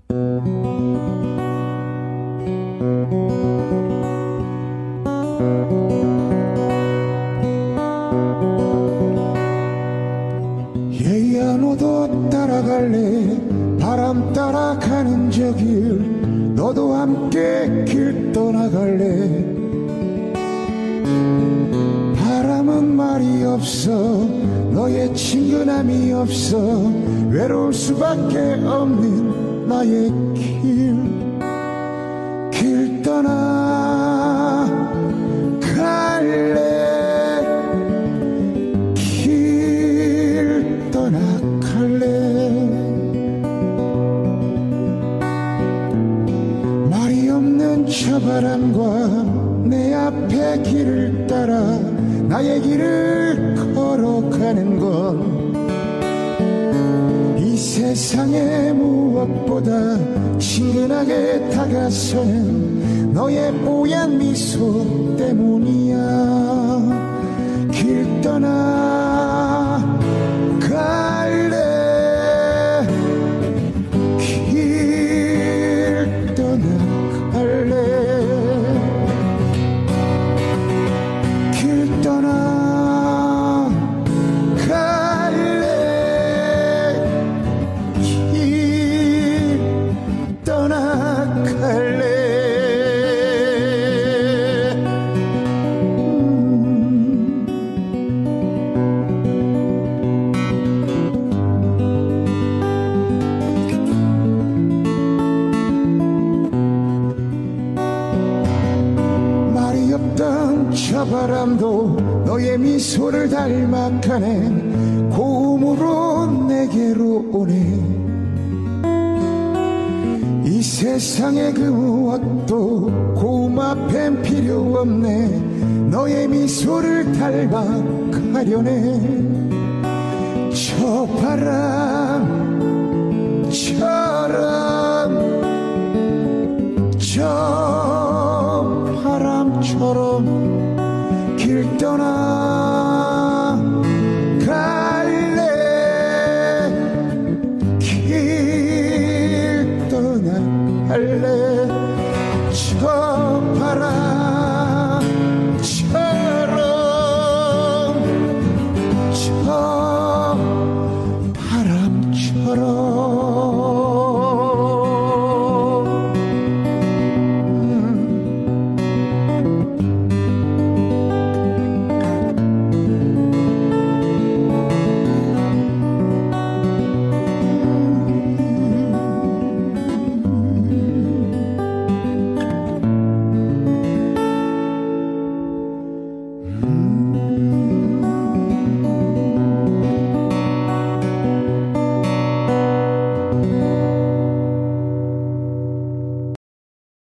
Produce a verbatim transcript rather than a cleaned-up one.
얘야 너도 따라갈래? 바람 따라가는 저 길 너도 함께 길 떠나갈래? 바람은 말이 없어 너의 친근함이 없어 외로울 수밖에 없는 나의 길 길 떠나 갈래 길 떠나 갈래 말이 없는 저 바람과 내 앞에 길을 따라 나의 길을 걸어가는 건 이 세상에 무엇보다 친근하게 다가서는 너의 뽀얀 미소 때문이야 길 떠나 갈래 길 떠나 갈래 길 떠나 갈래 길 떠나 갈래 말이 없던 저 바람도 너의 미소를 닮아 가네 고음으로 내게로 오네 이 세상의 그 무엇도 고음 앞엔 필요 없네 너의 미소를 닮아 가려네 저 바람처럼 저 바람처럼 길 떠나 갈래 길 떠나 갈래